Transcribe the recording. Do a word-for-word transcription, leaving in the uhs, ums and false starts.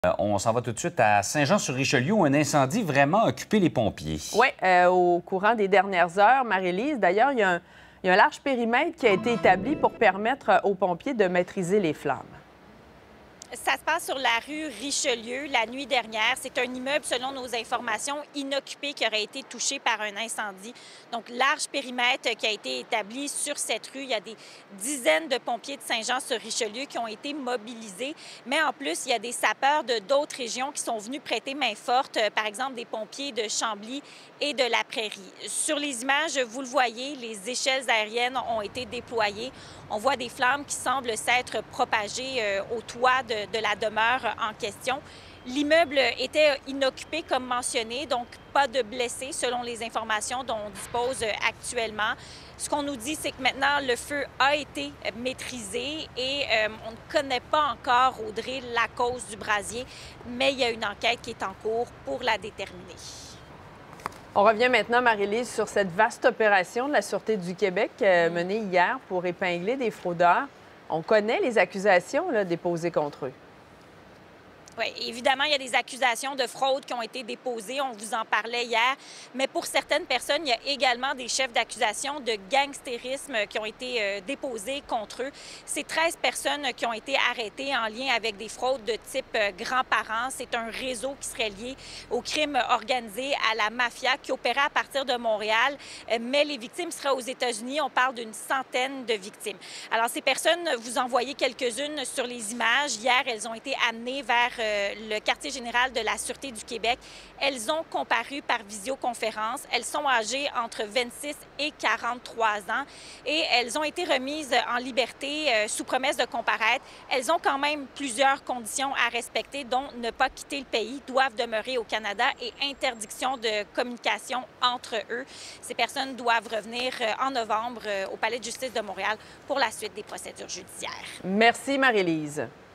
Euh, on s'en va tout de suite à Saint-Jean-sur-Richelieu où un incendie vraiment a occupé les pompiers. Oui, euh, au courant des dernières heures, Marie-Lise, d'ailleurs, il y a un, il y a un large périmètre qui a été établi pour permettre aux pompiers de maîtriser les flammes. Ça se passe sur la rue Richelieu la nuit dernière. C'est un immeuble, selon nos informations, inoccupé qui aurait été touché par un incendie. Donc, large périmètre qui a été établi sur cette rue. Il y a des dizaines de pompiers de Saint-Jean-sur-Richelieu qui ont été mobilisés. Mais en plus, il y a des sapeurs de d'autres régions qui sont venus prêter main forte, par exemple des pompiers de Chambly et de la Prairie. Sur les images, vous le voyez, les échelles aériennes ont été déployées. On voit des flammes qui semblent s'être propagées euh, au toit de, de la demeure en question. L'immeuble était inoccupé, comme mentionné, donc pas de blessés, selon les informations dont on dispose actuellement. Ce qu'on nous dit, c'est que maintenant, le feu a été maîtrisé et euh, on ne connaît pas encore, Audrey, la cause du brasier, mais il y a une enquête qui est en cours pour la déterminer. On revient maintenant, Marie-Lise, sur cette vaste opération de la Sûreté du Québec euh, menée hier pour épingler des fraudeurs. On connaît les accusations là, déposées contre eux. Oui, évidemment, il y a des accusations de fraude qui ont été déposées. On vous en parlait hier. Mais pour certaines personnes, il y a également des chefs d'accusation de gangstérisme qui ont été euh, déposés contre eux. C'est treize personnes qui ont été arrêtées en lien avec des fraudes de type euh, grands-parents. C'est un réseau qui serait lié au crime organisé, à la mafia, qui opérait à partir de Montréal. Euh, mais les victimes seraient aux États-Unis. On parle d'une centaine de victimes. Alors, ces personnes, vous en voyez quelques-unes sur les images. Hier, elles ont été amenées vers le quartier général de la Sûreté du Québec. Elles ont comparu par visioconférence. Elles sont âgées entre vingt-six et quarante-trois ans et elles ont été remises en liberté euh, sous promesse de comparaître. Elles ont quand même plusieurs conditions à respecter, dont ne pas quitter le pays, doivent demeurer au Canada et interdiction de communication entre eux. Ces personnes doivent revenir euh, en novembre euh, au Palais de justice de Montréal pour la suite des procédures judiciaires. Merci, Marie-Lise.